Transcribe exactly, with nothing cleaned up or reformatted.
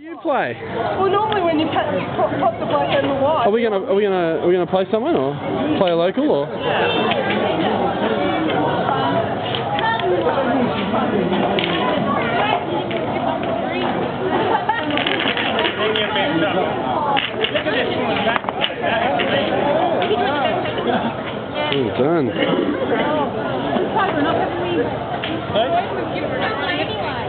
You play? Well, normally when you pop, pop, pop the black and the white. Are we gonna are we gonna are we gonna play someone or play a local or? Well done.